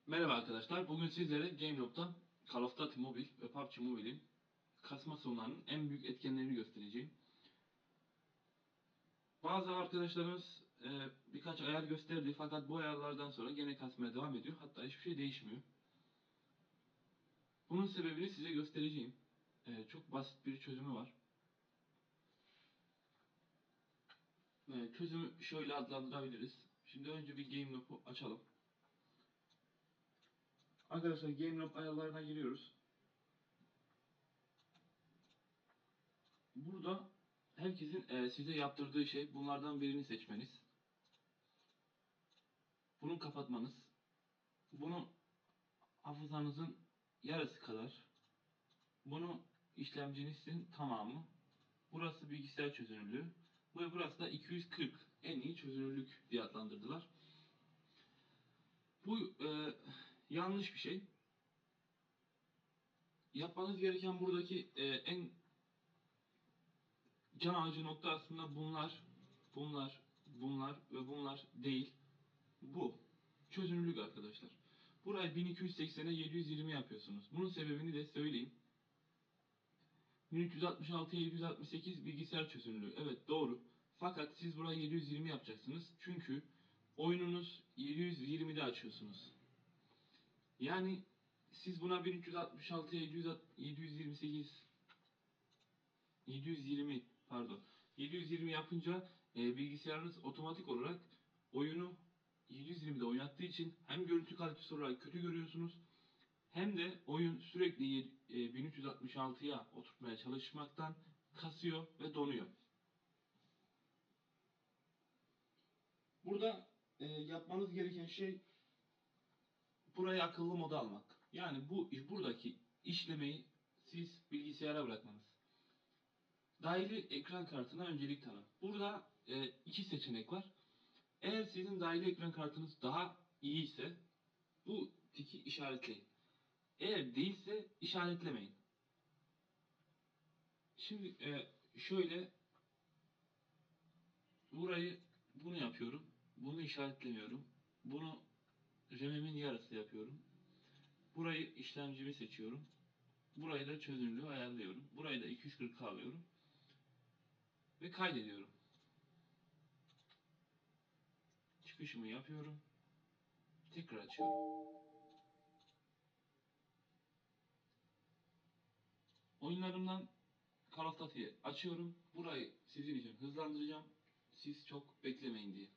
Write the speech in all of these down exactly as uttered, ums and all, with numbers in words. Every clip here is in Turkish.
Merhaba arkadaşlar. Bugün sizlere GameLob'dan Call of Duty Mobile ve P U B G Mobile'in kasma sorunlarının en büyük etkenlerini göstereceğim. Bazı arkadaşlarımız e, birkaç ayar gösterdi fakat bu ayarlardan sonra gene kasmaya devam ediyor. Hatta hiçbir şey değişmiyor. Bunun sebebini size göstereceğim. E, çok basit bir çözümü var. E, çözümü şöyle adlandırabiliriz. Şimdi önce bir GameLob'u açalım. Arkadaşlar GameLob ayarlarına giriyoruz. Burada herkesin e, size yaptırdığı şey bunlardan birini seçmeniz. Bunu kapatmanız. Bunu hafızanızın yarısı kadar. Bunu işlemcinizin tamamı. Burası bilgisayar çözünürlüğü. Ve burası da iki yüz kırk en iyi çözünürlük diye adlandırdılar. Bu e, yanlış bir şey. Yapmanız gereken buradaki e, en can alıcı nokta aslında bunlar, bunlar, bunlar ve bunlar değil. Bu. Çözünürlük arkadaşlar. Burayı bin iki yüz seksene yedi yüz yirmi yapıyorsunuz. Bunun sebebini de söyleyeyim. bin üç yüz altmış altıya yedi yüz altmış sekiz bilgisayar çözünürlüğü. Evet doğru. Fakat siz burayı yedi yüz yirmi yapacaksınız. Çünkü oyununuz yedi yüz yirmide açıyorsunuz. Yani siz buna bin üç yüz altmış altıya yedi yüz yirmi sekiz yedi yüz yirmi pardon yedi yüz yirmi yapınca e, bilgisayarınız otomatik olarak oyunu yedi yüz yirmide oynattığı için hem görüntü kalitesi olarak kötü görüyorsunuz hem de oyun sürekli e, bin üç yüz altmış altıya oturtmaya çalışmaktan kasıyor ve donuyor. Burada e, yapmanız gereken şey burayı akıllı moda almak. Yani bu buradaki işlemeyi siz bilgisayara bırakmanız. Dahili ekran kartına öncelik tanı. Burada e, iki seçenek var. Eğer sizin dahili ekran kartınız daha iyi ise bu tiki işaretleyin. Eğer değilse işaretlemeyin. Şimdi e, şöyle burayı bunu yapıyorum. Bunu işaretlemiyorum. Bunu R A M'imin yarısı yapıyorum. Burayı işlemcimi seçiyorum. Burayı da çözünürlüğü ayarlıyorum. Burayı da iki yüz kırk alıyorum. Ve kaydediyorum. Çıkışımı yapıyorum. Tekrar açıyorum. Oyunlarımdan Call of Duty'yi açıyorum. Burayı sizin için hızlandıracağım. Siz çok beklemeyin diye.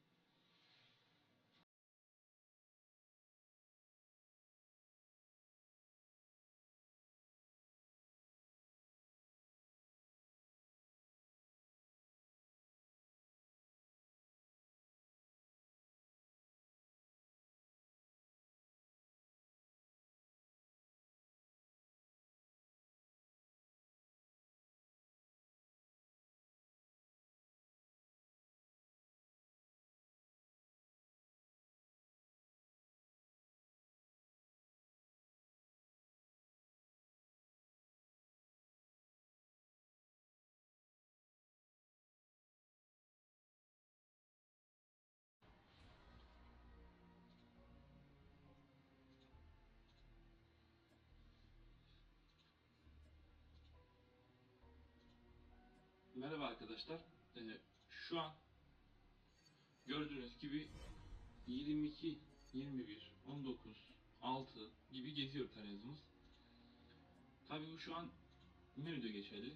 Merhaba arkadaşlar. Ee, şu an gördüğünüz gibi yirmi iki, yirmi bir, on dokuz, altı gibi geziyor karyazımız. Tabii bu şu an menüde geçerli.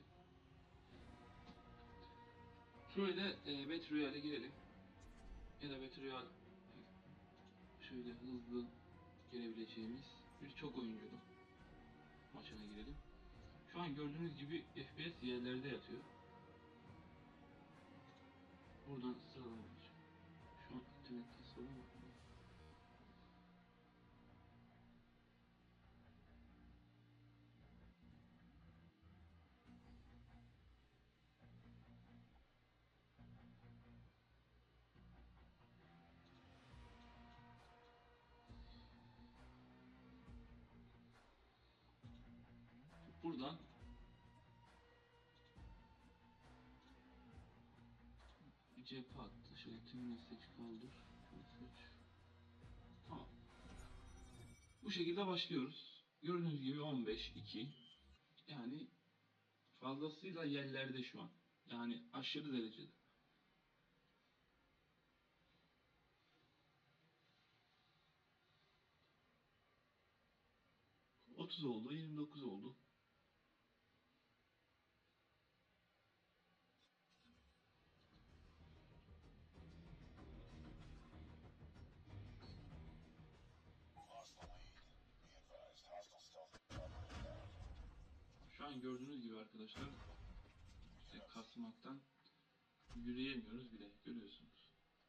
Şöyle e, Battle Royale'e girelim. Ya da Battle Royale şöyle hızlı girebileceğimiz birçok oyunculu maçına girelim. Şu an gördüğünüz gibi F P S yerlerde yatıyor. Buradan sıralama yapacağım. Şu an internette sorun var. Buradan bir cephe attı. Şöyle tüm mesaj kaldır. Şunu seç. Tamam. Bu şekilde başlıyoruz. Gördüğünüz gibi on beş iki. Yani fazlasıyla yerlerde şu an. Yani aşırı derecede. otuz oldu, yirmi dokuz oldu. Şu an gördüğünüz gibi arkadaşlar işte kasmaktan yürüyemiyoruz bile, görüyorsunuz.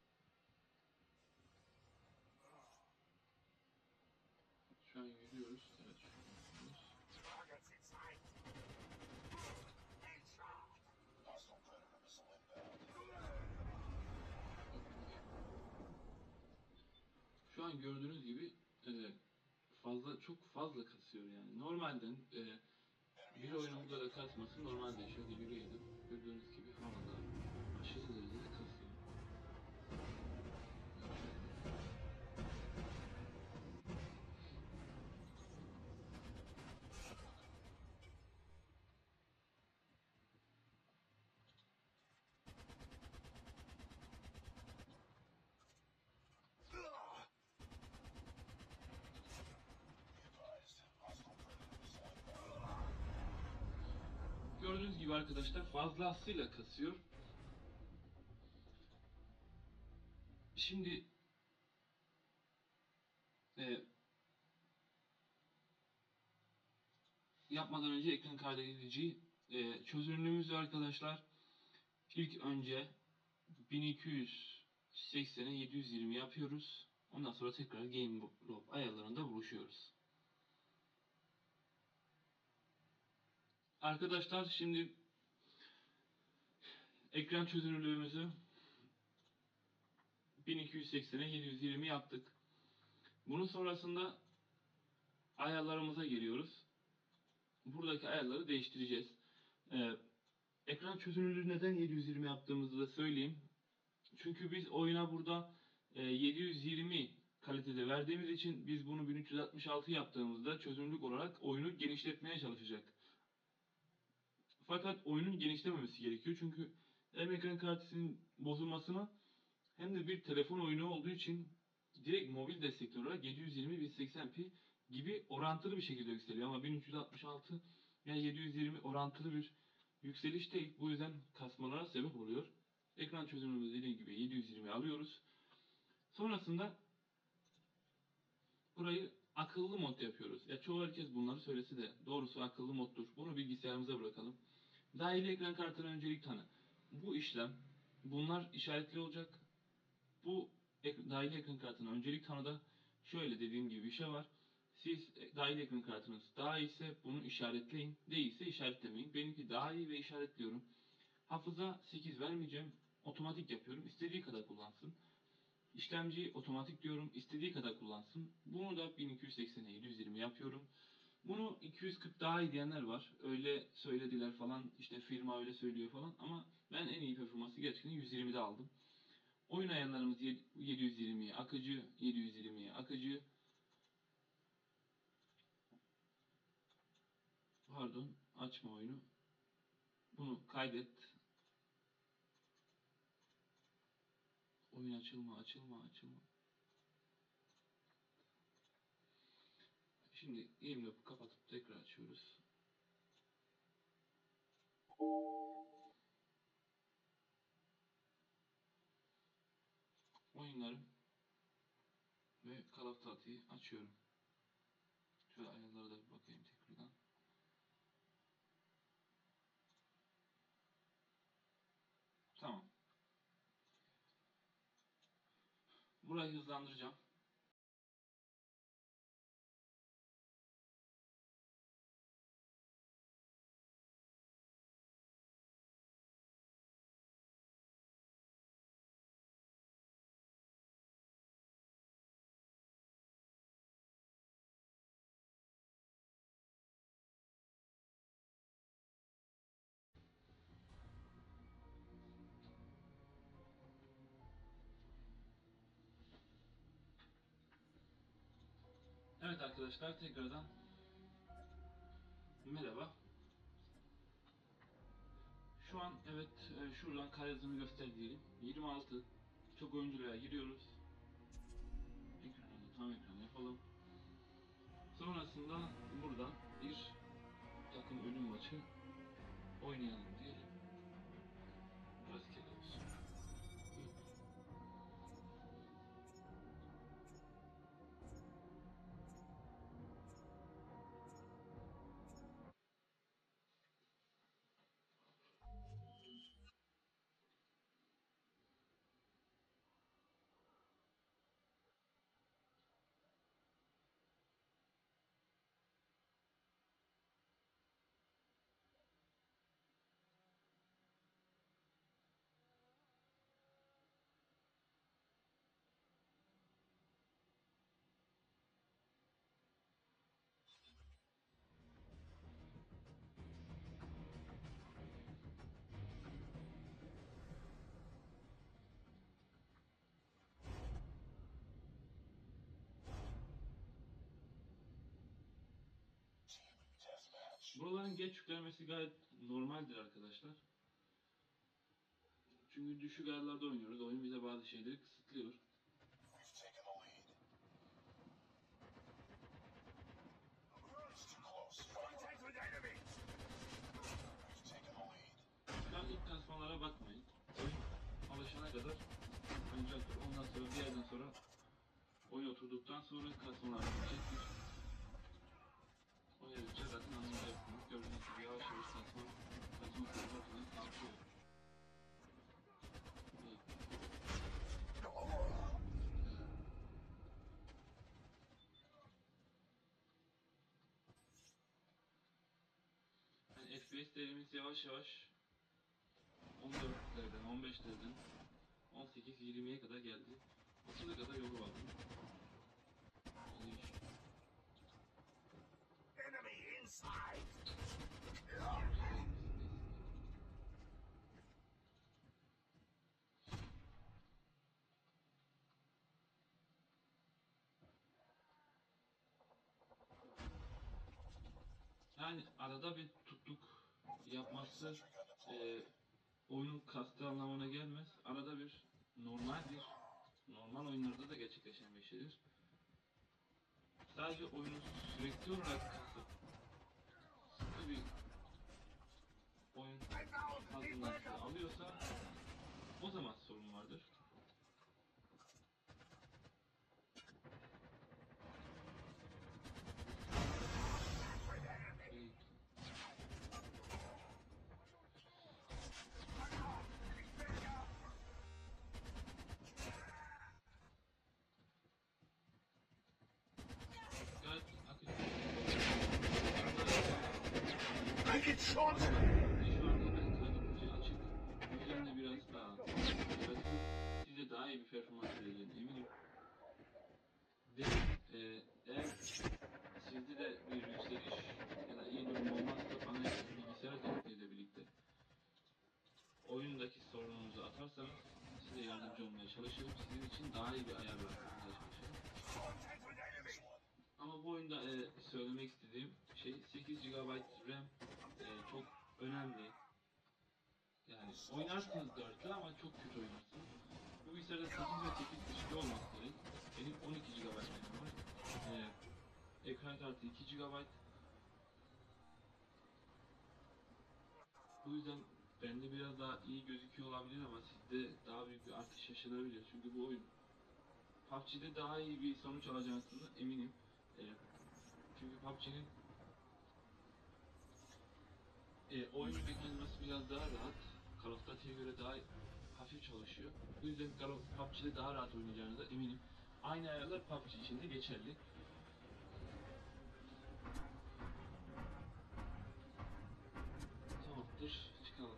Şu an yürüyoruz. Evet, şu an yürüyoruz. Şu an gördüğünüz gibi e, fazla çok fazla kasıyor yani. Normalden e, bir oyunun bu kadar kasması normal değil. Şöyle yürüyelim. Gördüğünüz gibi havada aşırı derecede kasıyor. Gördüğünüz gibi arkadaşlar fazlasıyla kasıyor. Şimdi e, yapmadan önce ekran kaydedici e, çözünürlüğümüzü arkadaşlar ilk önce bin iki yüz seksene yedi yüz yirmi yapıyoruz. Ondan sonra tekrar Game Loop ayarlarında buluşuyoruz. Arkadaşlar şimdi ekran çözünürlüğümüzü bin iki yüz seksene yedi yüz yirmi yaptık. Bunun sonrasında ayarlarımıza geliyoruz. Buradaki ayarları değiştireceğiz. Ee, ekran çözünürlüğü neden yedi yüz yirmi yaptığımızı da söyleyeyim. Çünkü biz oyuna burada e, yedi yüz yirmi kalitede verdiğimiz için biz bunu bin üç yüz altmış altı yaptığımızda çözünürlük olarak oyunu genişletmeye çalışacak. Fakat oyunun genişlememesi gerekiyor çünkü hem ekran kartının bozulmasına hem de bir telefon oyunu olduğu için direkt mobil destekli olarak yedi yüz yirmi bin seksen p gibi orantılı bir şekilde yükseliyor ama bin üç yüz altmış altı veya yedi yüz yirmi orantılı bir yükseliş değil. Bu yüzden kasmalara sebep oluyor. Ekran çözünürlüğü dediğim gibi yedi yüz yirmi alıyoruz. Sonrasında burayı akıllı mod yapıyoruz. Ya çoğu herkes bunları söylese de doğrusu akıllı moddur. Bunu bilgisayarımıza bırakalım. Dahili ekran kartına öncelik tanı. Bu işlem bunlar işaretli olacak. Bu ek, dahili ekran kartına öncelik tanıda şöyle dediğim gibi bir şey var. Siz dahili ekran kartınız daha iyiyse bunu işaretleyin. Değilse işaretlemeyin. Benimki daha iyi ve işaretliyorum. Hafıza sekiz vermeyeceğim. Otomatik yapıyorum. İstediği kadar kullansın. İşlemci otomatik diyorum. İstediği kadar kullansın. Bunu da bin iki yüz seksene yedi yüz yirmi yapıyorum. Bunu iki yüz kırk daha iyi diyenler var. Öyle söylediler falan. İşte firma öyle söylüyor falan. Ama ben en iyi performansı gerçekten yüz yirmide aldım. Oyun ayarlarımız yedi yüz yirmiye, akıcı yedi yüz yirmiye, akıcı. Pardon, açma oyunu. Bunu kaydet. Oyun açılma, açılma, açılma. Şimdi GameLoop'u kapatıp tekrar açıyoruz. Oyunlarım ve Call of Duty'yi açıyorum. Şöyle ayarlara da bir bakayım tekrardan. Tamam. Burayı hızlandıracağım. Evet arkadaşlar, tekrardan merhaba. Şu an evet e, şuradan kare hızını göster diyelim. yirmi altı. Çok oyuncuya giriyoruz. Ekranı tam ekran yapalım. Sonrasında buradan bir takım ölüm maçı oynayalım diyelim. Rastgele olsun. Buraların geç yüklenmesi gayet normaldir arkadaşlar. Çünkü düşük ayarlarda oynuyoruz. Oyun bize bazı şeyleri kısıtlıyor. Şu an ilk kasmalara bakmayın. Oyun alışana kadar oynayacaktır. Ondan sonra bir yerden sonra oyun oturduktan sonra kasmalar bitecektir. Oynadıkça zaten anlayacaksınız. Gördüğünüz gibi yavaş yavaş kasma, kasma kurulu falan kalkıyor. Yani F P S değerimiz yavaş yavaş on dörtlerden, on beşlerden on sekiz yirmiye kadar geldi. otuza kadar yolu var. Enemy inside! Yani arada bir tutluk yapması e, oyunun kastı anlamına gelmez. Arada bir normaldir. Normal oyunlarda da gerçekleşen bir şeydir. Sadece oyunu sürekli olarak kasıp sıkı bir oyun hazırlantısı alıyorsa o zaman sorun vardır. Gayet akıcı. I get shot! Şu anda ben kaydıkça açık. Bu yüzden de biraz daha biraz size daha iyi bir performans vereceğine eminim. Ve e, eğer sizde de bir yükseliş ya da iyi durum olmazsa bana bilgisayar desteğiyle birlikte oyundaki sorununuzu atarsanız size yardımcı olmaya çalışırım. Sizin için daha iyi bir ayar bırakmaya çalışırım. Ama bu oyunda e, söylemek istediğim şey sekiz gigabayt RAM e, çok önemli. Yani oynarsınız dörtlü ama çok kötü oynarsınız. Bu bilgisayarda sekiz ve sekiz dışında olması gerek. Benim on iki gigabayt RAM var. E, ekran kartı iki gigabayt. Bu yüzden bende biraz daha iyi gözüküyor olabilir ama sizde daha büyük bir artış yaşanabilir. Çünkü bu oyun P U B G'de daha iyi bir sonuç alacağınızdan eminim. E, çünkü P U B G'nin e, oyun mekanizması biraz daha rahat. Call of Duty'ye göre daha hafif çalışıyor. Bu yüzden Call of P U B G'de daha rahat oynayacağınıza eminim. Aynı ayarlar P U B G için de geçerli. Tamamdır, çıkalım.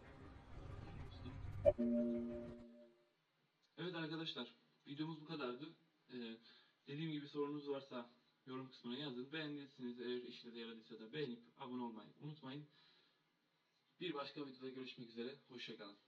Evet arkadaşlar, videomuz bu kadardı. Ee, dediğim gibi sorunuz varsa yorum kısmına yazın. Beğendiyseniz eğer işinize yaradıysa da beğenip abone olmayı unutmayın. Bir başka videoda görüşmek üzere, hoşça kalın.